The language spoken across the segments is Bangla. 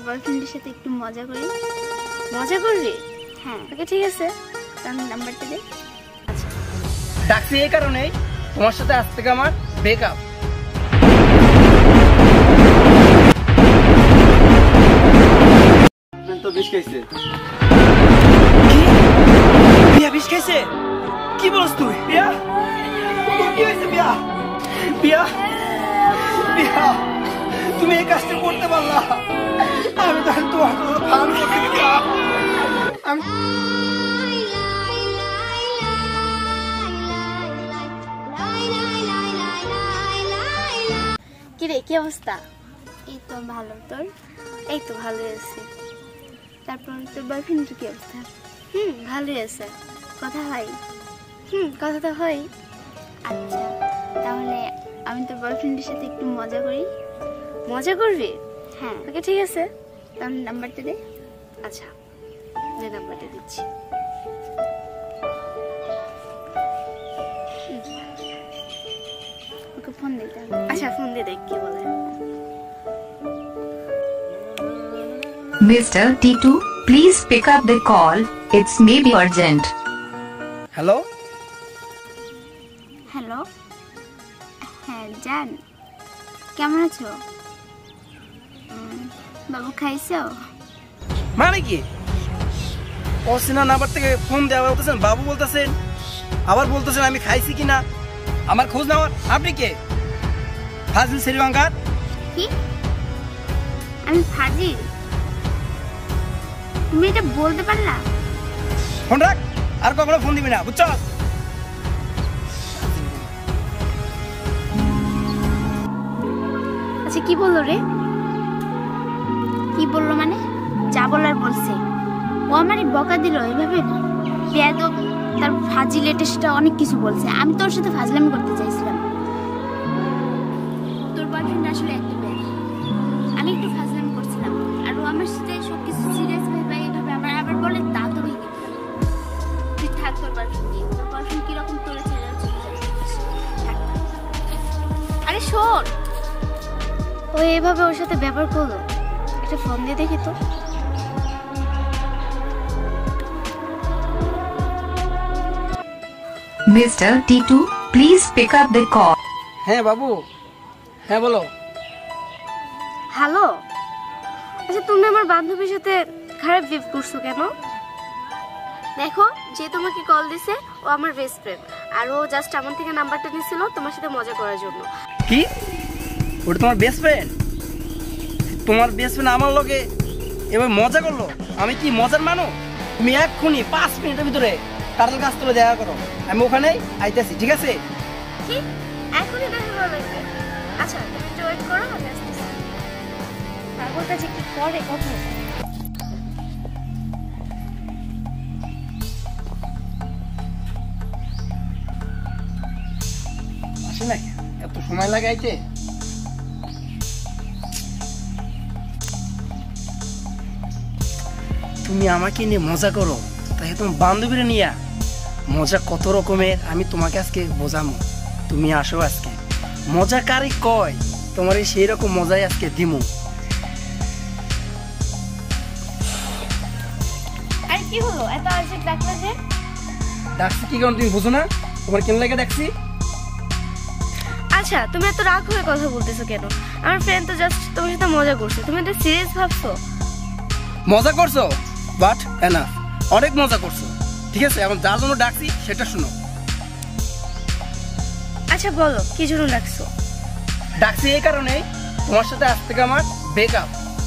বয়ফ্রেন্ডের সাথে একটু মজা করি। মজা করবি? হ্যাঁ। ওকে ঠিক আছে, আমি নাম্বারটা দে। আচ্ছা, ডাকছি এই কারণেই তোমার সাথে আজ থেকে আমার ব্রেকআপ। তো বিষ খাইছে। বিয়া বিষ খাইছে? কি বলছ তুই? বিয়া কি হয়েছে? বিয়া বিয়া বিয়া তুমি এই কাজটা করতে পারলা? আমি তো তোমার ভালো করতে আমি কি রে, কি অবস্থা? এই তো ভালো। তোর? এই তো ভালোই আছে। তারপর তোর বয়ফ্রেন্ডের কি অবস্থা? ভালোই আছে। কথা হয়? কথা তো হয়। আচ্ছা, তাহলে আমি তোর বয়ফ্রেন্ডের সাথে একটু মজা করি। মজা করবি? হ্যাঁ। ওকে ঠিক আছে, তাহলে নাম্বারটা দে। আচ্ছা, যে নাম্বারটা দিচ্ছি। ওকে ফোন দিতে হবে। আচ্ছা, ফোন দিয়ে দেখ কি বলে। Mr. T2, please pick up the call. It's maybe urgent. Hello hello, হ্যাঁ জান, কেমন আছো? বাবু খাইছো? মানে কি? অচেনা নাম্বার থেকে ফোন দেওয়া বলতেছেন, বাবু বলতেছেন, আবার বলতেছেন আমি খাইছি কিনা। আমার খোঁজ নেওয়ার আপনি কে? ফাজিল শ্রীলঙ্কার? কি? আমি ফাজিল? তুমি এটা বলতে পারলা? ফোন রাখ, আর কখনো ফোন দিবি না, বুঝছো? আচ্ছা, কি বললো রে? কি বললো মানে? যা বলার বলছে। ও আমারই বকা দিল এভাবে বেয়াদব, তার ফাজিল এটা সেটা অনেক কিছু বলছে। আমি তোর সাথে ফাজলামি করতে চাইছিলাম। তোর বয়ফ্রেন্ড আসলে একটা বেয়াদব। আমি একটু ফাজলামি করছিলাম, আর ও আমার সাথে সবকিছু সিরিয়াস ভাবে এইভাবে আবার বলে তা তো ভেঙে দিলাম। তুই থাক তোর বয়ফ্রেন্ড নিয়ে। তোর বয়ফ্রেন্ড কিরকম তোরে ছেড়ে চলে যাবে। আরে শোন, ও এভাবে ওর সাথে ব্যবহার করলো। একটা ফোন দিয়ে দেখি তো। Mr. T2, please pick up the call. হ্যাঁ বাবু, হ্যাঁ বলো। হ্যালো, আচ্ছা তুমি আমার বান্ধবীর সাথে খারাপ বিহেভ করছো কেন? দেখো, যে তোমাকে কল দিছে ও আমার বেস্ট ফ্রেন্ড, আর ও জাস্ট আমার থেকে নাম্বারটা নিছিল তোমার সাথে মজা করার জন্য। কি? ওটা তোমার বেস্ট ফ্রেন্ড? তোমার বেস্ট ফ্রেন্ড আমার লগে এবার মজা করলো? আমি কি মজার মানো? তুমি এক্ষুনি 5 মিনিটের ভিতরে কাটাল গাছ তুলে দেখা করো। আমি ওখানেই আইতেছি, ঠিক আছে? কি? এখনই দেখা করা লাগবে? আচ্ছা, তুমি একটু ওয়েট করো, আমি আসতেছি। পাগলটা যে কি করে কখন। আসে না, এত সময় লাগে আইতে? তুমি আমাকে নিয়ে মজা করো, তাই তোমার বান্ধবীরা নিয়ে মজা কত রকমের আমি তোমাকে আজকে বোঝামো। তুমি আসো আজকে। মজা কারে কয়, তোমার সেই রকম মজাই আজকে দিমু। আরে কি হলো, এত আর্জেন্ট ডাকলা যে? ডাকছি কি কারণ তুমি বুঝো না? তোমার কেন লাগে ডাকছি? আচ্ছা, তুমি এত রাগ হয়ে কথা বলতেছো কেন? আমার ফ্রেন্ড তো জাস্ট তোমার সাথে মজা করছে, তুমি এটা সিরিয়াস ভাবছো? মজা করছো, বাট এনাফ, অনেক মজা করছো। ঠিক আছে, এখন যার জন্য ডাকছি সেটা শুনো। আচ্ছা বলো, কি জন্য ডাকছো? ডাকছি এই কারণেই তোমার সাথে আজ থেকে আমার ব্রেকআপ।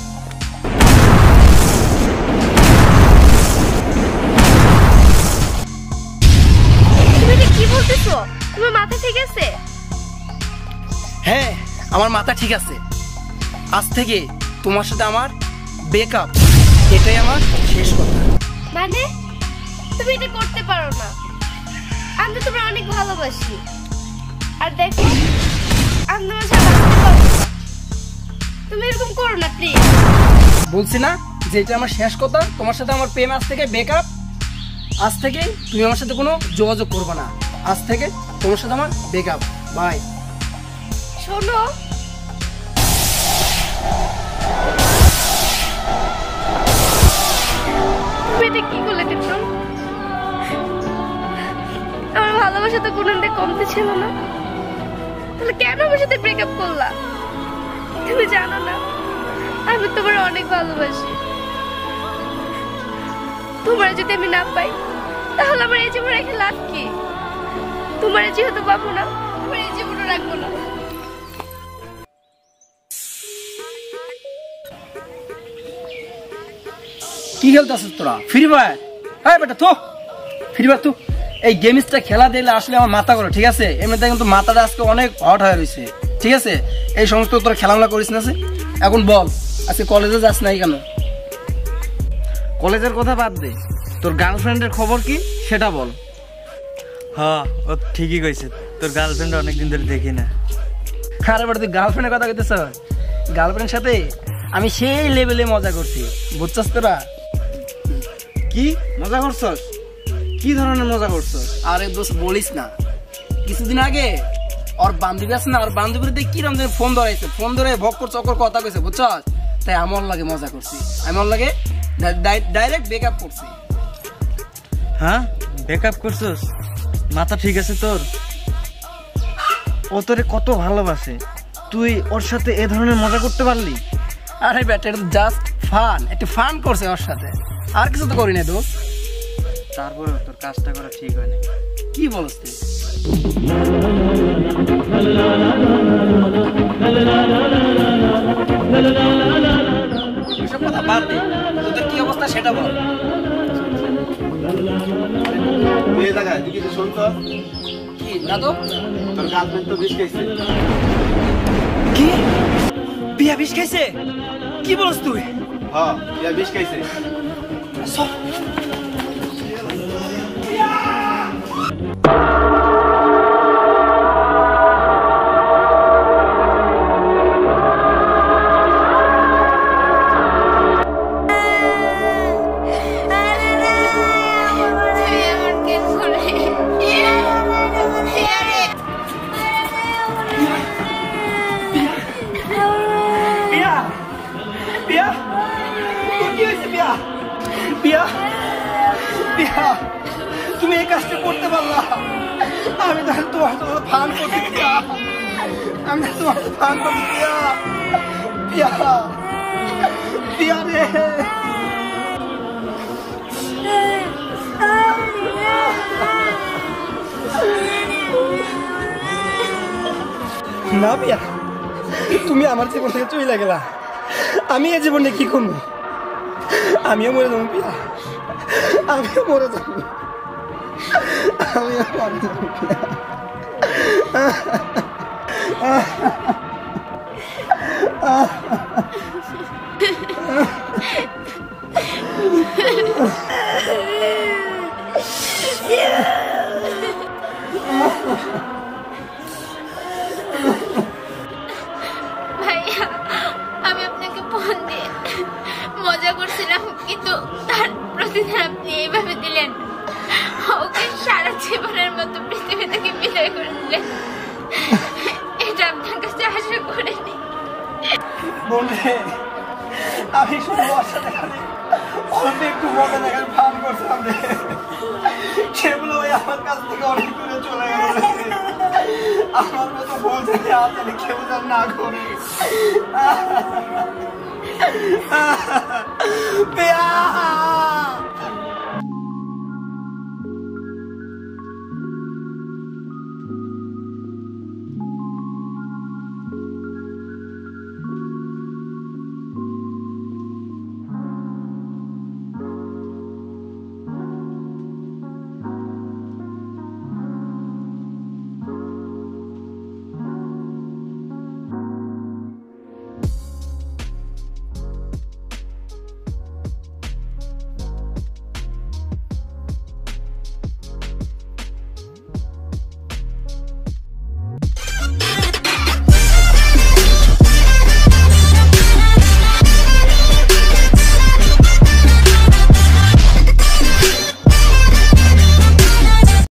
তুমি এটা কি বলতেছো? তোমার মাথা ঠিক আছে? হ্যাঁ, আমার মাথা ঠিক আছে। আজ থেকে তোমার সাথে আমার ব্রেকআপ, এটাই আমার শেষ কথা। মানে তুমি এটা করতে পারো না। আমি তো তোমার অনেক ভালোবাসি, আর দেখো আমি তোমার সাথে আসতে পারবো না। তুমি এরকম করো না প্লিজ। বলছি না যে এটা আমার শেষ কথা। তোমার সাথে আমার প্রেম আজ থেকে ব্রেকআপ। আজ থেকে তুমি আমার সাথে কোনো যোগাযোগ করবে না। আজ থেকে তোমার সাথে আমার ব্রেকআপ। বাই। শোনো, এটা কি করলে দিত? আমার ভালোবাসা তো কোনদিন কমতে ছিল না, তাহলে কেন আমার সাথে ব্রেকআপ করলা? তুমি জানো না আমি তোমার অনেক ভালোবাসি। তোমার যদি আমি না পাই তাহলে আমার এই জীবন রেখে লাভ কি? তোমার যেহেতু পাবো না, তোমার এই জীবনও রাখবো না। কি খেলতেছিস তোরা? Free fire? হ্যাঁ বেটা তো ফ্রি ফায়ার তো এই গেমসটা খেলা দিলে আসলে আমার মাথা করে, ঠিক আছে? এমনিতে কিন্তু মাথাটা আজকে অনেক হট হয়ে রয়েছে, ঠিক আছে? এই সমস্ত তোরা খেলামেলা করিস না। এখন বল, আজকে কলেজে যাস নাই কেন? কলেজের কথা বাদ দে, তোর গার্লফ্রেন্ডের খবর কি সেটা বল। হ্যাঁ, ও ঠিকই কইছে, তোর গার্লফ্রেন্ড অনেকদিন ধরে দেখি না। আরে বেটা তুই গার্লফ্রেন্ডের কথা কইতেছ? গার্লফ্রেন্ডের সাথে আমি সেই লেভেলে মজা করছি, বুঝছস তোরা? কি মজা করছস? কি ধরনের মজা করছস? আরে দোস্ত বলিস না, কিছুদিন আগে ওর বান্ধবী আছে না, ওর বান্ধবীর দিয়ে কিরম যেন ফোন ধরাইছে, ফোন ধরে ভক্কর চক্কর কথা কইছে, বুঝছস? তাই আমার লাগে মজা করছি, আমার লাগে ডাইরেক্ট ব্রেকআপ করছি। হ্যাঁ, ব্রেকআপ করছস? মাথা ঠিক আছে তোর? ও তোরে কত ভালোবাসে, তুই ওর সাথে এ ধরনের মজা করতে পারলি? আরে বেটা এটা জাস্ট ফান, একটু ফান করছে ওর সাথে, আর কিছু তো করি না দোস্ত। তারপরে তোর কাজটা করা ঠিক হয় না। কি বলস তুই? এসব কথা বাদ দে, তোদের কি অবস্থা সেটা বল। কি না তো তোর গার্লফ্রেন্ড তো বিষ খাইছে। কি বিয়া বিষ খাইছে? কি বলস তুই? হ্যাঁ, বিষ খাইছে। তুমি এই কাজটা করতে পারলা? আমি তাহলে তোমার ফান করতে, আমি তোমার ফান করতে রে। না পিয়া, তুমি আমার জীবন থেকে চলে গেলা, আমি এই জীবনে কি করবো? আমিও মরে যাবো পিয়া, আমিও মরে যাবো, আমিও মরে যাবো পিয়া। ভাইয়া, আমি আপনাকে ফোন দিয়ে মজা করছিলাম, কিন্তু তার প্রতিদিন আপনি এইভাবে দিলেন, ওকে সারা জীবনের মতো পৃথিবী থেকে বিদায় করে দিলেন। এটা আপনার কাছে আশা করিনি। বললে আমি শুধু ওর সাথে খালি অল্প একটু মজা দেখার ভান করছিলাম রে, সেগুলো ওই আমার কাছ থেকে অনেক দূরে চলে গেল। আমার মতো বলছে আসলে কেউ যেন না করে। পেয়া